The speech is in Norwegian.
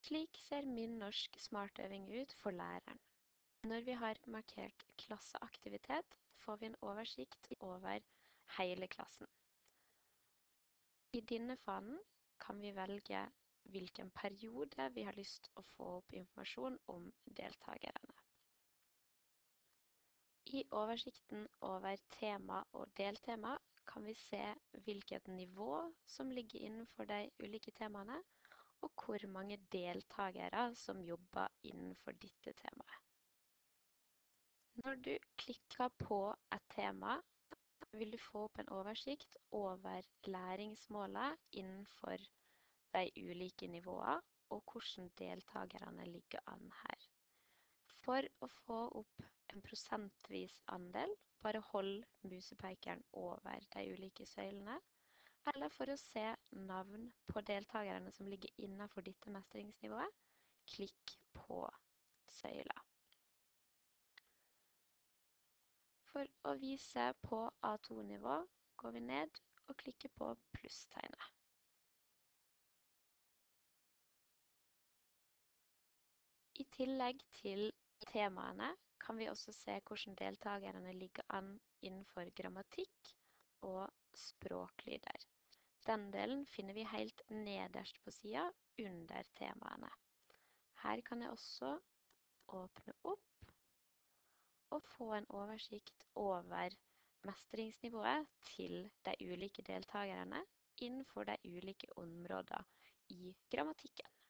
Slik ser min norsk smartøving ut for læreren. Når vi har markert klasseaktivitet, får vi en oversikt over hele klassen. I denne fanen kan vi velge hvilken periode vi har lyst å få opp informasjon om deltakerne. I oversikten over tema og deltema kan vi se hvilket nivå som ligger innenfor de ulike temaene, og hvor mange deltakere som jobber innenfor dette temaet. Når du klikker på et tema, vil du få opp en oversikt over læringsmålet innenfor de ulike nivåene, og hvordan deltakerne ligger an her. For å få opp en prosentvis andel, bare hold musepekeren over de ulike søylene, eller for å se navn på deltakerne som ligger innenfor dette mestringsnivået, klikk på søyla. For å vise på A2-nivå går vi ned og klikker på plusstegnet. I tillegg til temaene kan vi også se hvordan deltakerne ligger an innenfor grammatikk og språklyder. Den delen finner vi helt nederst på siden under temaene. Her kan jeg også åpne opp og få en oversikt over mestringsnivået til de ulike deltakerne innenfor de ulike områdene i grammatikken.